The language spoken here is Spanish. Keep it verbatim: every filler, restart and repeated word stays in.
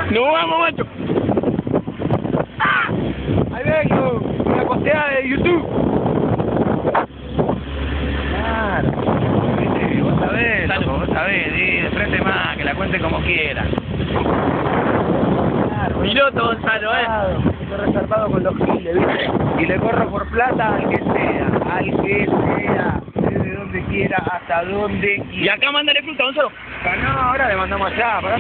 ¡Nos vamos, macho! ¡Ah! ¡Ahí vengo! Una posteada de YouTube. Claro. Viste, vos sabés, Salud. loco, vos sabés, di, de frente más, que la cuente como quiera. Claro, Piloto, Gonzalo, ¿eh? Estoy reservado con los giles, ¿viste? Y le corro por plata al que sea, al que sea, desde donde quiera, hasta donde quiera. Y acá mándale fruta, Gonzalo. Ah, no, ahora le mandamos allá, pará.